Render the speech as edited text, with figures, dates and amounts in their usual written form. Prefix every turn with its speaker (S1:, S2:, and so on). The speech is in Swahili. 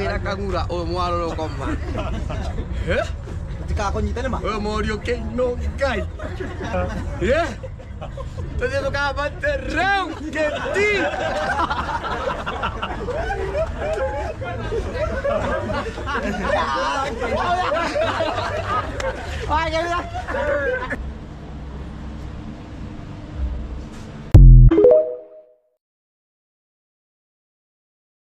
S1: kangura o mwaro koma.
S2: Tika ko nyita naman.
S1: O morio que no cai. Tô dizendo que baterão que ti.
S2: Ai,